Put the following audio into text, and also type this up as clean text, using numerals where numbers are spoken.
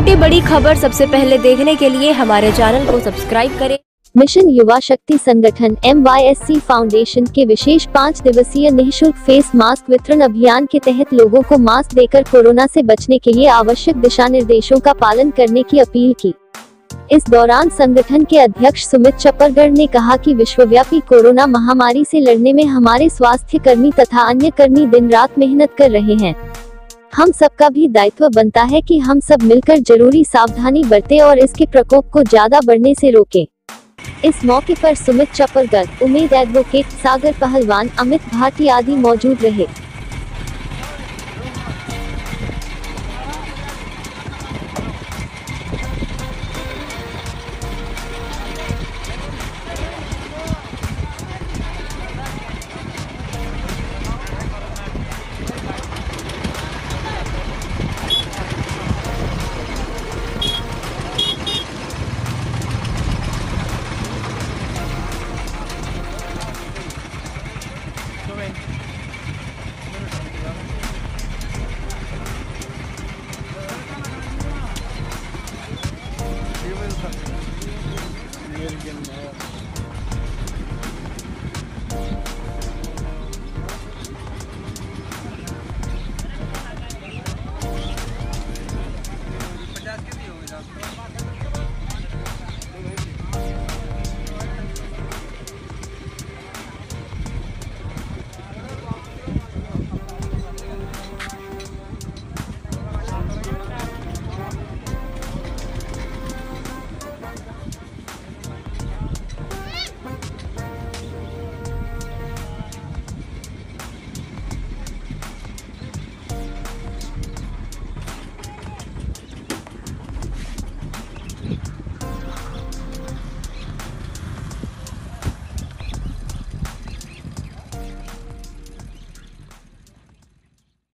छोटी बड़ी खबर सबसे पहले देखने के लिए हमारे चैनल को सब्सक्राइब करें। मिशन युवा शक्ति संगठन MYSC फाउंडेशन के विशेष 5 दिवसीय निःशुल्क फेस मास्क वितरण अभियान के तहत लोगों को मास्क देकर कोरोना से बचने के लिए आवश्यक दिशा निर्देशों का पालन करने की अपील की। इस दौरान संगठन के अध्यक्ष सुमित चपरगढ़ ने कहा कि विश्वव्यापी कोरोना महामारी से लड़ने में हमारे स्वास्थ्य कर्मी तथा अन्य कर्मी दिन रात मेहनत कर रहे हैं। हम सबका भी दायित्व बनता है कि हम सब मिलकर जरूरी सावधानी बरतें और इसके प्रकोप को ज्यादा बढ़ने से रोकें। इस मौके पर सुमित चपरगढ़, उमेद एडवोकेट, सागर पहलवान, अमित भाटी आदि मौजूद रहे।